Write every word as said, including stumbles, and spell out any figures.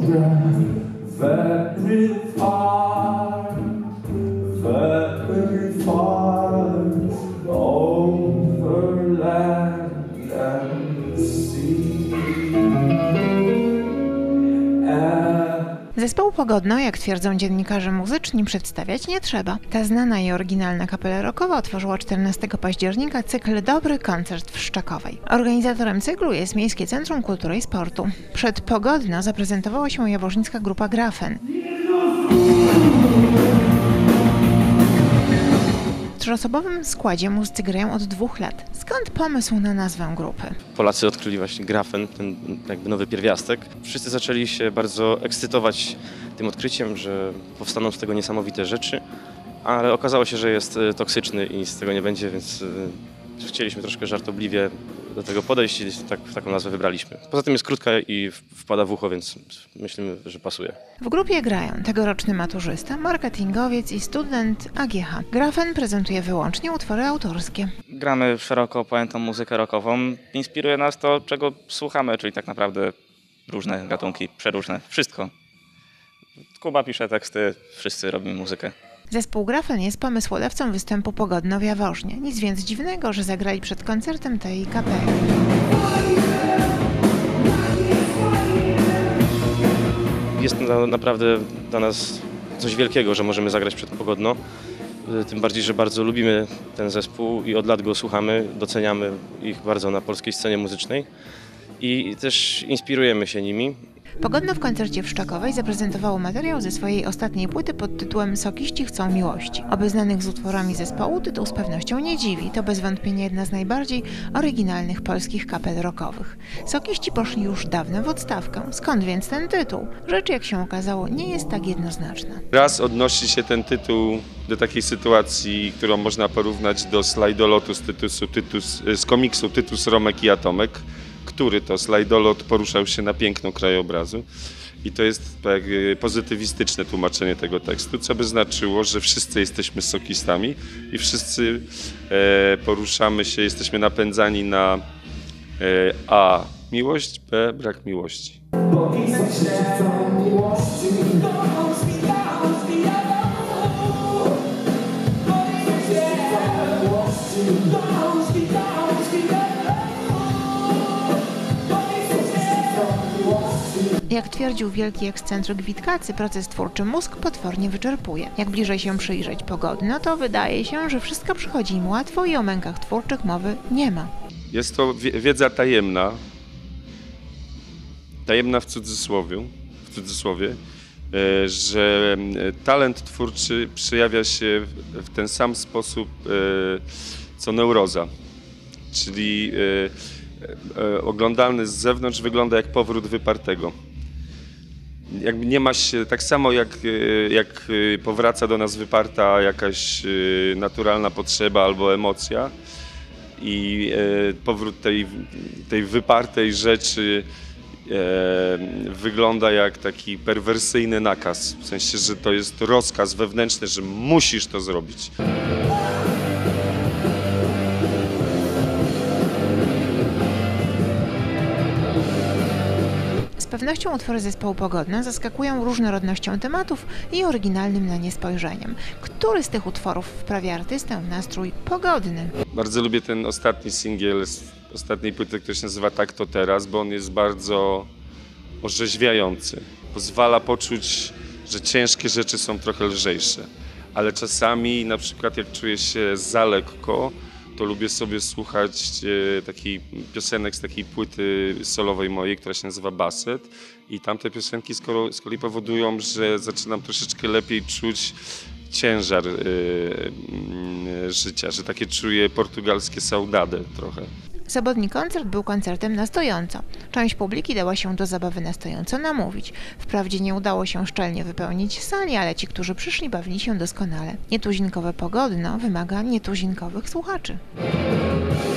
very far, very far, over land and sea. Zespołu Pogodno, jak twierdzą dziennikarze muzyczni, przedstawiać nie trzeba. Ta znana i oryginalna kapela rockowa otworzyła czternastego października cykl Dobry Koncert w Szczakowej. Organizatorem cyklu jest Miejskie Centrum Kultury i Sportu. Przed Pogodno zaprezentowała się jaworznicka grupa Grafen. W trzyosobowym składzie muzycy grają od dwóch lat. Skąd pomysł na nazwę grupy? Polacy odkryli właśnie Grafen, ten jakby nowy pierwiastek. Wszyscy zaczęli się bardzo ekscytować tym odkryciem, że powstaną z tego niesamowite rzeczy, ale okazało się, że jest toksyczny i z tego nie będzie, więc chcieliśmy troszkę żartobliwie do tego podejść i tak, taką nazwę wybraliśmy. Poza tym jest krótka i wpada w ucho, więc myślimy, że pasuje. W grupie grają tegoroczny maturzysta, marketingowiec i student A G H. Grafen prezentuje wyłącznie utwory autorskie. Gramy szeroko pojętą muzykę rockową. Inspiruje nas to, czego słuchamy, czyli tak naprawdę różne gatunki, przeróżne, wszystko. Kuba pisze teksty, wszyscy robimy muzykę. Zespół Grafen jest pomysłodawcą występu Pogodno w Jaworznie. Nic więc dziwnego, że zagrali przed koncertem tej kapeli. Jest to naprawdę dla nas coś wielkiego, że możemy zagrać przed Pogodno. Tym bardziej, że bardzo lubimy ten zespół i od lat go słuchamy, doceniamy ich bardzo na polskiej scenie muzycznej i też inspirujemy się nimi. Pogodno w koncercie w Szczakowej zaprezentowało materiał ze swojej ostatniej płyty pod tytułem Sokiści chcą miłości. Oby znanych z utworami zespołu tytuł z pewnością nie dziwi. To bez wątpienia jedna z najbardziej oryginalnych polskich kapel rockowych. Sokiści poszli już dawno w odstawkę. Skąd więc ten tytuł? Rzecz, jak się okazało, nie jest tak jednoznaczna. Raz odnosi się ten tytuł do takiej sytuacji, którą można porównać do slajdolotu z, tytusu, tytus, z komiksu Tytus, Romek i Atomek, który to slajdolot poruszał się na piękno krajobrazu. I to jest tak pozytywistyczne tłumaczenie tego tekstu, co by znaczyło, że wszyscy jesteśmy sokistami i wszyscy e, poruszamy się, jesteśmy napędzani na e, A. miłość, B. brak miłości. Jak twierdził wielki ekscentryk Witkacy, proces twórczy mózg potwornie wyczerpuje. Jak bliżej się przyjrzeć Pogodno, to wydaje się, że wszystko przychodzi im łatwo i o mękach twórczych mowy nie ma. Jest to wiedza tajemna, tajemna w cudzysłowie, w cudzysłowie, że talent twórczy przejawia się w ten sam sposób co neuroza, czyli oglądalny z zewnątrz wygląda jak powrót wypartego. Jakby nie ma się, tak samo jak, jak powraca do nas wyparta jakaś naturalna potrzeba albo emocja i powrót tej, tej wypartej rzeczy wygląda jak taki perwersyjny nakaz, w sensie, że to jest rozkaz wewnętrzny, że musisz to zrobić. Z pewnością utwory zespołu Pogodno zaskakują różnorodnością tematów i oryginalnym na nie spojrzeniem. Który z tych utworów wprawia artystę w nastrój pogodny? Bardzo lubię ten ostatni singiel z ostatniej płyty, który się nazywa Tak to teraz, bo on jest bardzo orzeźwiający. Pozwala poczuć, że ciężkie rzeczy są trochę lżejsze, ale czasami na przykład jak czuję się za lekko, to lubię sobie słuchać e, takiej piosenek z takiej płyty solowej mojej, która się nazywa Basset. I tamte piosenki z, kolo, z kolei powodują, że zaczynam troszeczkę lepiej czuć ciężar e, e, życia, że takie czuję portugalskie saudade trochę. Sobotni koncert był koncertem na stojąco. Część publiki dała się do zabawy na stojąco namówić. Wprawdzie nie udało się szczelnie wypełnić sali, ale ci, którzy przyszli, bawili się doskonale. Nietuzinkowe Pogodno wymaga nietuzinkowych słuchaczy.